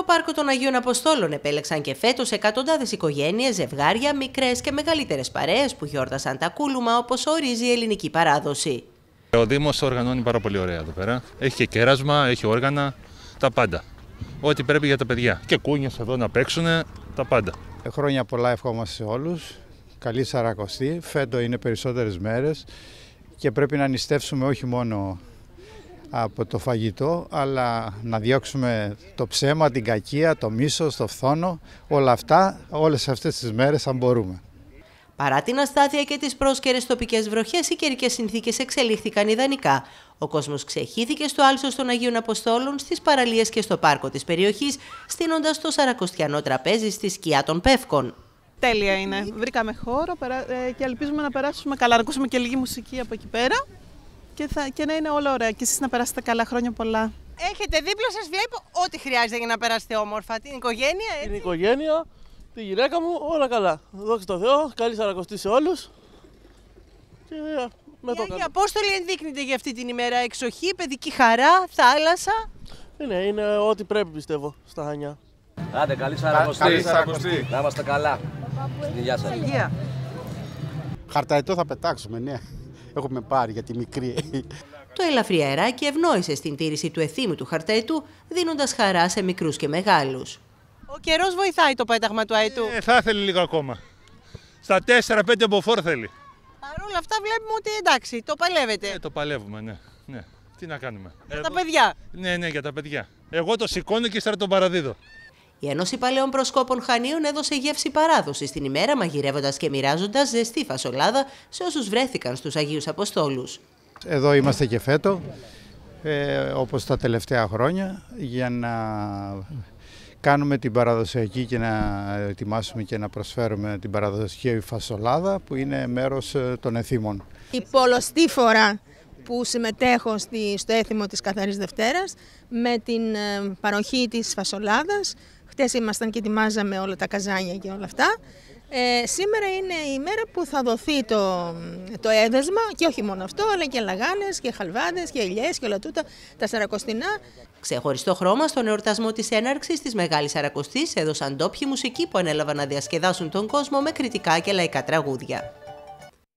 Το πάρκο των Αγίων Αποστόλων επέλεξαν και φέτος εκατοντάδες οικογένειες, ζευγάρια, μικρές και μεγαλύτερες παρέες που γιόρτασαν τα κούλουμα όπως ορίζει η ελληνική παράδοση. Ο Δήμος οργανώνει πάρα πολύ ωραία εδώ πέρα. Έχει και κέρασμα, έχει όργανα, τα πάντα. Ό,τι πρέπει για τα παιδιά. Και κούνιες εδώ να παίξουν, τα πάντα. Χρόνια πολλά ευχόμαστε σε όλους. Καλή Σαρακοστή. Φέτο είναι περισσότερες μέρες και πρέπει να νηστεύσουμε όχι μόνο από το φαγητό, αλλά να διώξουμε το ψέμα, την κακία, το μίσος, το φθόνο, όλα αυτά, όλες αυτές τις μέρες αν μπορούμε. Παρά την αστάθεια και τις πρόσκαιρες τοπικές βροχές, οι καιρικές συνθήκες εξελίχθηκαν ιδανικά. Ο κόσμος ξεχύθηκε στο άλσος των Αγίων Αποστόλων, στις παραλίες και στο πάρκο της περιοχής, στείνοντας το σαρακοστιανό τραπέζι στη σκιά των Πεύκων. Τέλεια είναι. Βρήκαμε χώρο και ελπίζουμε να περάσουμε καλά, να ακούσουμε και λίγη μουσική από εκεί πέρα και να είναι όλα ωραία. Και εσείς να περάσετε καλά, χρόνια πολλά. Έχετε δίπλα σας, βλέπω, ό,τι χρειάζεται για να περάσετε όμορφα. Την οικογένεια, έτσι. Την οικογένεια, τη γυναίκα μου, όλα καλά. Δόξα τω Θεώ, καλή Σαρακοστή σε όλους. Και με το Άγιοι Απόστολοι ενδείκνυται για αυτή την ημέρα. Εξοχή, παιδική χαρά, θάλασσα. Είναι ό,τι πρέπει, πιστεύω, στα Χανιά. Άντε, καλή Σαρακοστή. Να είμαστε καλά. Γεια σας. Χαρταετό θα πετάξουμε, ναι. Έχουμε πάρει για τη μικρή. Το ελαφρύ αεράκι ευνόησε στην τήρηση του εθήμου χαρταετού, δίνοντας χαρά σε μικρούς και μεγάλους. Ο καιρός βοηθάει το πέταγμα του αετού. Θα ήθελε λίγο ακόμα. Στα 4-5 μποφόρ θέλει. Παρ' όλα αυτά βλέπουμε ότι εντάξει, το παλεύετε. Το παλεύουμε, ναι. Τι να κάνουμε. Για τα παιδιά. Ναι, για τα παιδιά. Εγώ το σηκώνω και ύστερα τον παραδίδω. Η Ένωση Παλαιών Προσκόπων Χανίων έδωσε γεύση παράδοση στην ημέρα, μαγειρεύοντας και μοιράζοντας ζεστή φασολάδα σε όσους βρέθηκαν στους Αγίους Αποστόλους. Εδώ είμαστε και φέτο, όπως τα τελευταία χρόνια, για να κάνουμε την παραδοσιακή και να ετοιμάσουμε και να προσφέρουμε την παραδοσιακή φασολάδα που είναι μέρος των εθήμων. Η πολλοστή φορά που συμμετέχω στο έθιμο της Καθαρής Δευτέρας με την παροχή της φασολάδας. Χτες ήμασταν και ετοιμάζαμε όλα τα καζάνια και όλα αυτά. Σήμερα είναι η μέρα που θα δοθεί το έδεσμα και όχι μόνο αυτό, αλλά και λαγάνες και χαλβάδες και ελιές και όλα τούτα τα σαρακοστινά. Ξεχωριστό χρώμα στον εορτασμό της έναρξης της Μεγάλης Σαρακοστής έδωσαν ντόπιοι μουσικοί που ανέλαβαν να διασκεδάσουν τον κόσμο με κριτικά και λαϊκά τραγούδια.